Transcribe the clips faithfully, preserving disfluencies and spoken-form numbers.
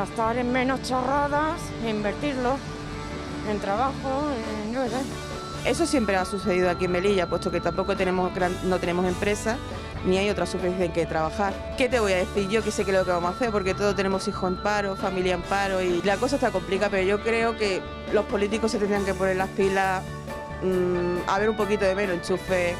gastar en menos chorradas, invertirlo en trabajo, en, yo qué sé. Eso siempre ha sucedido aquí en Melilla, puesto que tampoco tenemos gran, no tenemos empresas, ni hay otra superficie en que trabajar. ¿Qué te voy a decir yo que sé que es lo que vamos a hacer? Porque todos tenemos hijos en paro, familia en paro y la cosa está complicada, pero yo creo que los políticos se tendrían que poner las pilas, mmm, a ver un poquito de menos enchufe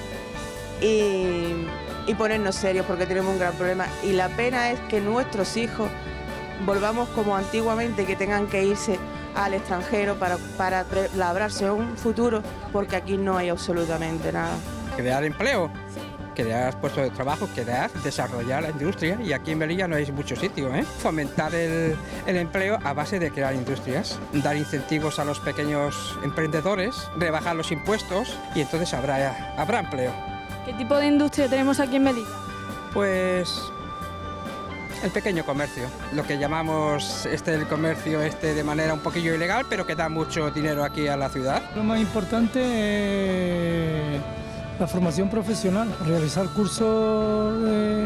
y, y ponernos serios porque tenemos un gran problema. Y la pena es que nuestros hijos volvamos como antiguamente, que tengan que irse al extranjero para, para labrarse un futuro, porque aquí no hay absolutamente nada. Crear empleo, crear puestos de trabajo, crear, desarrollar la industria, y aquí en Melilla no hay mucho sitio, ¿eh? Fomentar el, el empleo a base de crear industrias, dar incentivos a los pequeños emprendedores, rebajar los impuestos y entonces habrá, habrá empleo. ¿Qué tipo de industria tenemos aquí en Melilla? Pues el pequeño comercio, lo que llamamos este el comercio este de manera un poquillo ilegal, pero que da mucho dinero aquí a la ciudad. Lo más importante es la formación profesional, realizar cursos de,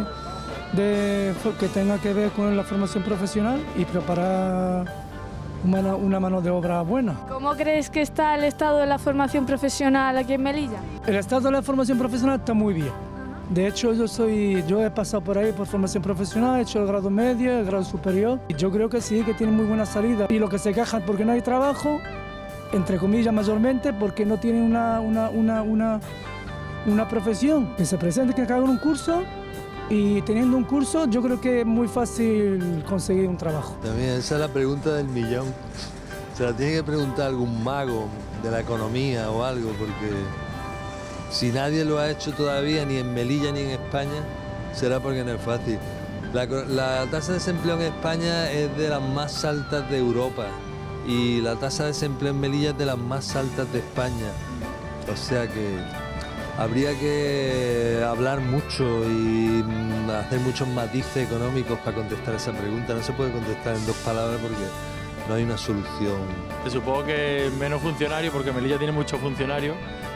de, que tenga que ver con la formación profesional y preparar una, una mano de obra buena. ¿Cómo crees que está el estado de la formación profesional aquí en Melilla? El estado de la formación profesional está muy bien. De hecho, yo soy, yo he pasado por ahí por formación profesional, he hecho el grado medio, el grado superior. Y yo creo que sí, que tiene muy buena salida. Y lo que se quejan porque no hay trabajo, entre comillas mayormente, porque no tienen una, una, una, una, una profesión. Que se presenten, que hagan un curso, y teniendo un curso yo creo que es muy fácil conseguir un trabajo. También esa es la pregunta del millón. Se la tiene que preguntar algún mago de la economía o algo, porque si nadie lo ha hecho todavía, ni en Melilla ni en España, será porque no es fácil. La, la tasa de desempleo en España es de las más altas de Europa y la tasa de desempleo en Melilla es de las más altas de España. O sea que habría que hablar mucho y hacer muchos matices económicos para contestar esa pregunta. No se puede contestar en dos palabras porque no hay una solución. Supongo que menos funcionarios, porque Melilla tiene muchos funcionarios,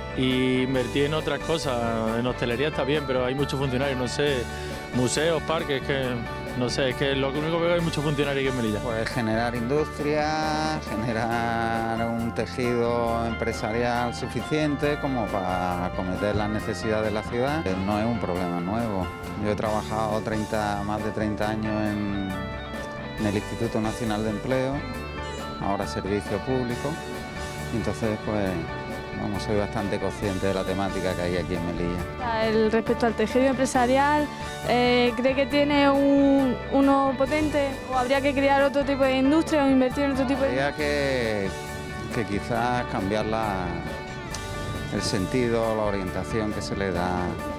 y invertir en otras cosas. En hostelería está bien, pero hay muchos funcionarios, no sé, museos, parques, que no sé, es que lo único que veo es que hay muchos funcionarios aquí en Melilla. Pues generar industria, generar un tejido empresarial suficiente como para acometer las necesidades de la ciudad. No es un problema nuevo. Yo he trabajado treinta, más de treinta años en, en el Instituto Nacional de Empleo, ahora Servicio Público, entonces pues vamos, soy bastante consciente de la temática que hay aquí en Melilla. El, respecto al tejido empresarial, eh, ¿cree que tiene un, uno potente o habría que crear otro tipo de industria o invertir en otro tipo de industria? Habría que, que quizás cambiar la, el sentido, la orientación que se le da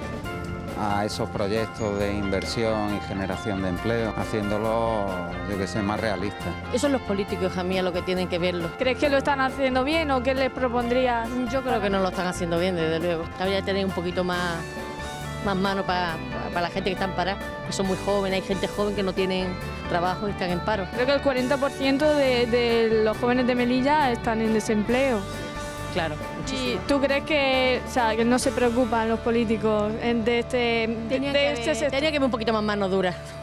a esos proyectos de inversión y generación de empleo, haciéndolo, yo que sé, más realista. Eso son los políticos, hija mía, lo que tienen que verlo. ¿Crees que lo están haciendo bien o qué les propondrías? Yo creo que no lo están haciendo bien, desde luego. Habría que tener un poquito más, más mano para pa la gente que está en paro, que son muy jóvenes, hay gente joven que no tienen trabajo y están en paro. Creo que el cuarenta por ciento de, de los jóvenes de Melilla están en desempleo. Claro, muchísimo. ¿Y tú crees que, o sea, que no se preocupan los políticos de este, tenía de que este haber, sector? Tenía que haber un poquito más mano dura.